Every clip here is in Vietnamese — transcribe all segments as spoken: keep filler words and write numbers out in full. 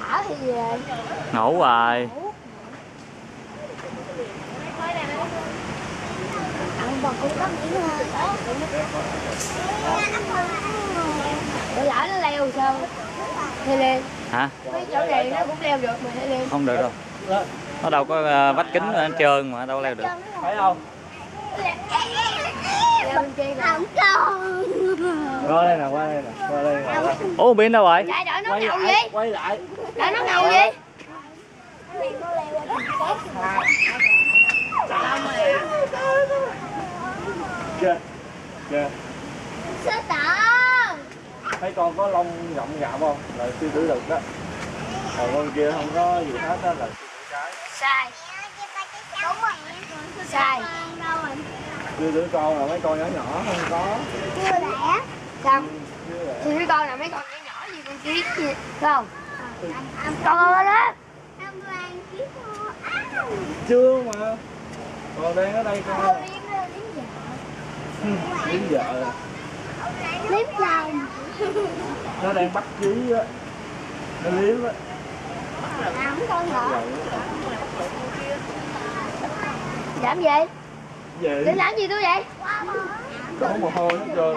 thả hay gì vậy? Ngủ rồi. Ăn bò cũng có miếng hơn. Để lỡ nó leo sao? Hay lên. Hả? Mấy chỗ này nó cũng leo được mà hay lên. Không được đâu. Nó đâu có uh, vách kính ở trơn mà đâu leo được. Phải không? Leo bên kia không con. Qua đây nè, qua đây nè, qua đây nè. Ủa Bin đâu rồi? Chạy đợi nó Quay ngầu lại, gì? quay lại. Đợi nó ngầu gì? Kìa, kìa. Sư tử. Thấy con có lông rộng rạp không? Là sư tử đực đó. Còn con kia không có gì hết đó là sư tử cái. Sai. Đúng rồi. Sai. Sư tử con là mấy con nhỏ nhỏ không có. Chưa đẻ. Sao? Sư tử con là mấy con nhỏ nhỏ gì con kiết gì? Phải không? Con ơi đó. Chưa mà. Còn đang ở đây con. Liếm vợ. Liếm chồng. Nó đang bắt chí á. Nó liếm á. À, không con hả? Làm gì? Gì? Định làm gì tôi vậy? Có mồ hôi hết trơn.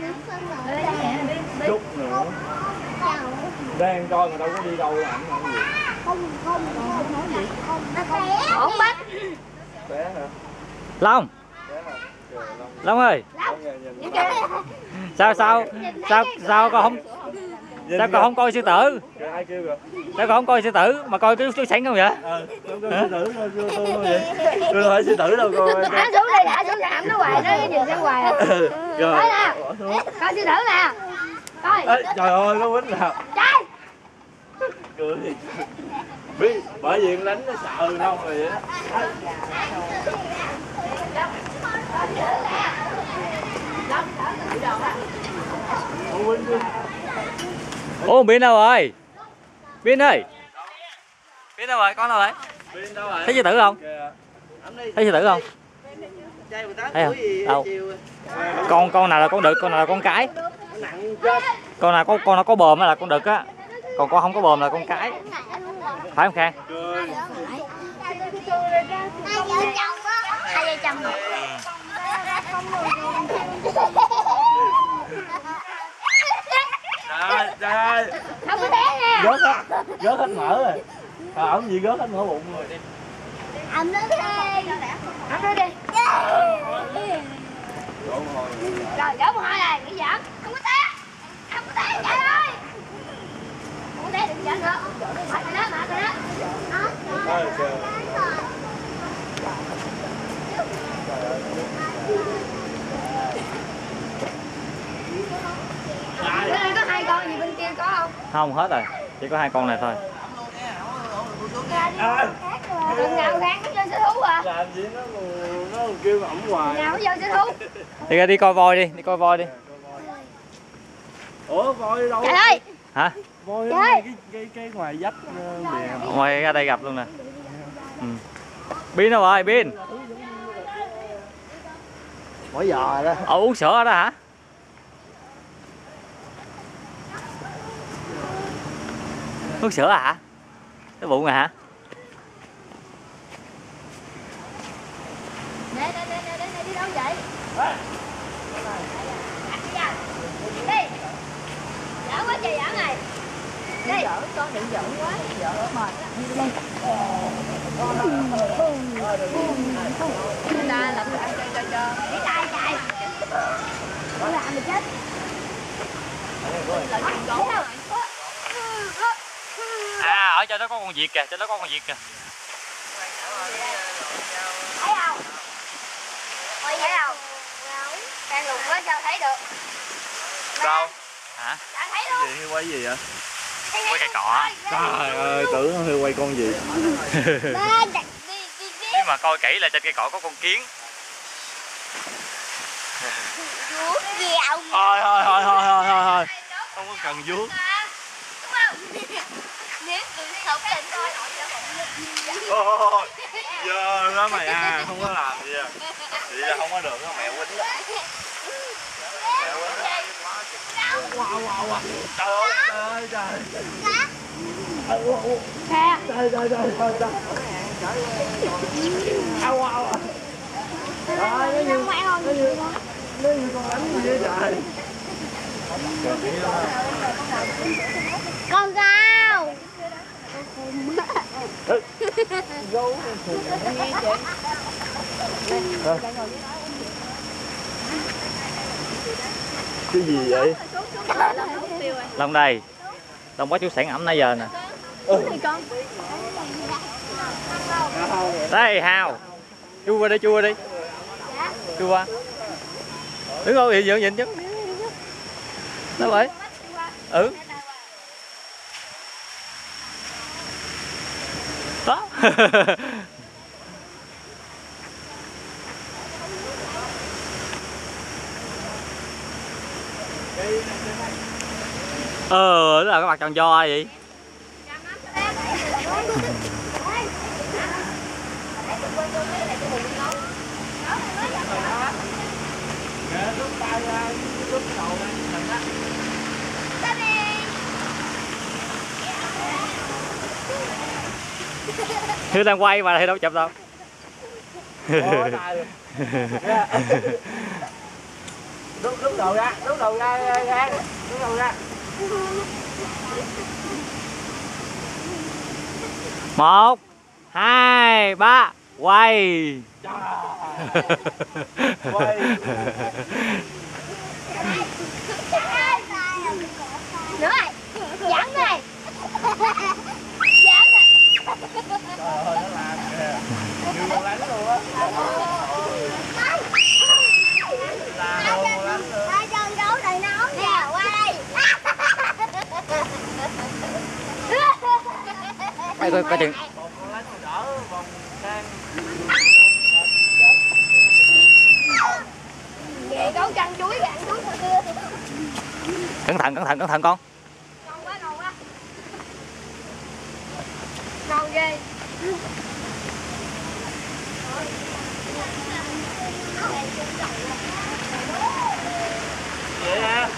Chút nữa. Đang coi mà đâu có đi đâu làm cái gì. Không, không, không nói gì. Không bắt. Bé hả? Long. Bé hả? Trời, Long. Long ơi. Long nghe nhìn. Sao sao? Sao sao con không sao con không coi sư tử? Kìa, ai kêu kìa? Sao con không coi sư tử mà coi cái chú sảnh không vậy? Ờ, con coi sư tử coi cô cô vậy. Tôi đâu phải sư tử đâu coi. Thả xuống đi, thả xuống thảm nó hoài nó nhìn sang hoài à. Rồi. Coi nè. Coi sư tử nè. Coi. Ê, trời ơi, có quýnh nào. Trái. Cười gì? Biết bởi vì con đánh nó sợ đâu rồi vậy. Ủa Bin đâu rồi? Bin ơi. Bin đâu rồi? Con đâu rồi? Bin đâu rồi? Thấy sư tử không? Thấy sư tử không? Thấy không? Đâu? Con con nào là con đực, con nào là con cái? Con nào có con nào có bờm là con đực á. Còn con không có bờm là con cái. Phải không Khang? Hai vợ chồng á. Hai vợ chồng. Trời trời ơi. Không có té nha. Rớt hết, rớt hết mỡ rồi. À, ổng gì rớt hết mỡ bụng rồi đi. Ẩm nó đi. Ẩm nó đi. Rồi đổ mồ hôi này, nghĩ giỡn. Không có té. Không có té trời ơi. Không có té đừng giỡn nữa. Mệt rồi đó, mệt rồi đó. Ôi trời. Bên đây có hai con gì bên kia có không? Không, hết rồi. Chỉ có hai con này thôi. Lần nào Khang nó vô sở thú à? Làm gì nó nó kêu ổng hoài. Nào nó vô sở thú. Đi ra đi coi voi đi, đi coi voi đi. Ủa voi đâu? Trời ơi. Hả? Voi ở cái cái cái ngoài vách bìa. Ngoài ra đây gặp luôn nè. Ừ. Bin đâu rồi, Bin? Mỗi giò đó. Ồ, uống sữa ở đó hả? Uống sữa à hả? Cái bụng à hả? Để để để để để đi đâu vậy? Đi. Giỡn quá trời giỡn này. Đi. Giỡn con đừng giỡn quá, giỡn mệt. Đi. Chúng ta làm lại cho cho cho. Đi chạy chạy. Con làm thì chết. À, ở trên đó có con vịt kìa, trên đó có con vịt kìa. Thấy không? Ôi thấy không? Đang lùng quá sao thấy được? Đâu? Hả? Đã thấy luôn. Gì quay gì vậy? Quay cây cọ. Trời ơi, tưởng nó quay con gì. Nhưng mà coi kỹ là trên cây cọ có con kiến. Vuốt dẻo. Thôi thôi thôi thôi thôi thôi thôi. Không có cần vuốt. Đúng không? Nếu tôi sống lên thôi. Ôi, dơ đó mày à, không có làm gì à. Vậy là không có được đó, mẹ quýnh đó. Mẹ quýnh đó. Wow, wow, wow. Trời ơi, trời ơi, trời. Kha. Trời trời trời trời trời. Au au. Trời ơi, nó như nó như nó như con đánh gì vậy trời. Con gao. Gấu. Cái gì vậy? Long đây. Long có chú sản ẩm nãy giờ nè. Đây Hào. Chu qua đây, chu qua đi. Chu qua. Đứng ngồi hiện dựng nhìn chứ. Đâu vậy? Ừ. Đó. Ờ, đó là cái mặt tròn do vậy. Thư đang quay mà thì đâu chụp đâu. Rút rút đầu ra, rút đầu ra ra, rút đầu ra. Một, hai, ba, quay. Quay. Nữa rồi, dẫn này. Dẫn này. Trời ơi, nó làm kìa. Như con đánh luôn á. Làm luôn con đánh luôn. Ai chơi đấu này nấu nè, qua đây. Đây coi coi chừng. Một con đánh đỡ vòng sang. Về con chăn chuối gạn chuối hồi xưa. Cẩn thận, cẩn thận, cẩn thận con. Non quá, non quá. Non ghê. Vậy hả?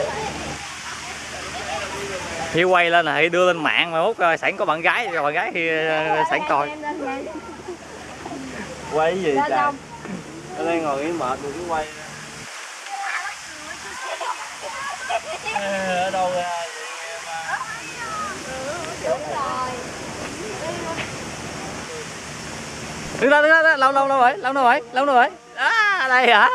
Khi quay lên là hãy đưa lên mạng mà mốt sẵn có bạn gái, bạn gái thì sẵn coi. Quay cái gì trời? Nó đang ngồi nghỉ mệt rồi cứ quay ra. Ở đâu ra vậy em à? Đúng rồi. Đứng đó, đứng đó, lâu lâu đâu vậy? Lâu đâu vậy? Lâu đâu vậy? À, đây hả?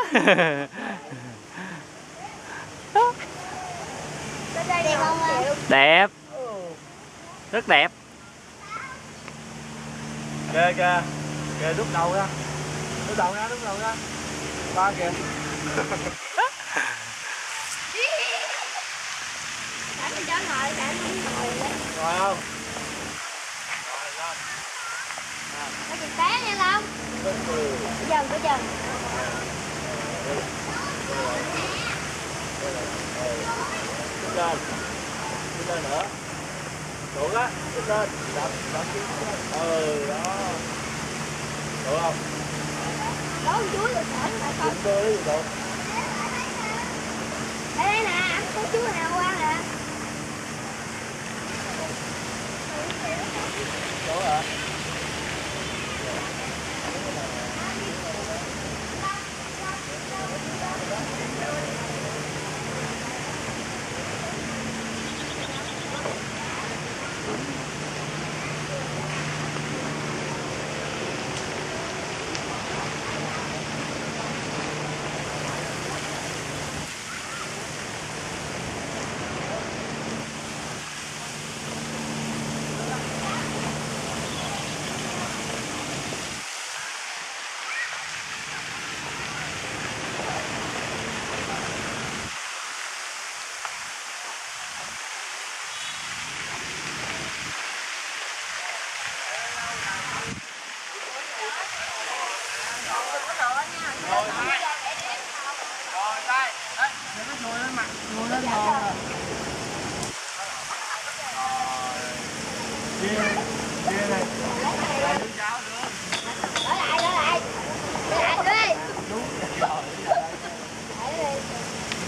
Đây đẹp không anh? Đẹp. Rất đẹp. Kìa kìa. Kìa rút đầu ra. Rút đầu ra, rút đầu ra. Ba kìa. Để mình cho ngồi, để mình ngồi lên. Rồi không? Có chừng té nha Long. Dần, cứ dần. Đứng lên. Đứng lên nữa. Được á. Đứng lên. Đập, đập xuống. Ừ, đó. Được không? Đổ chuối rồi sợ lại con. Đứng đôi đi được. Đây đây nè, ăn có chuối nào qua nè. Đó hả?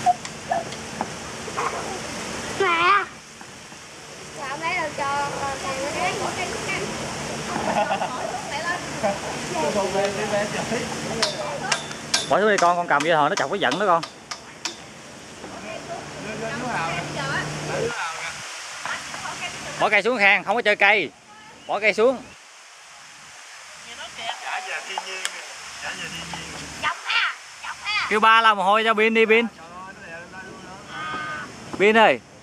Mẹ. Sao lấy đâu cho con Bỏ xuống đi con, con cầm vậy hồi nó chọc cái giận đó con. Bỏ cây xuống Khang, không có chơi cây. Bỏ cây xuống. Kêu ba la mồ hôi cho Bin đi Bin. Bin ơi.